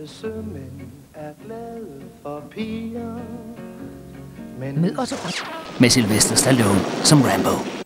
sømænd er glade for piger. Med Otto Ott. Med Sylvester Stallone som Rambo.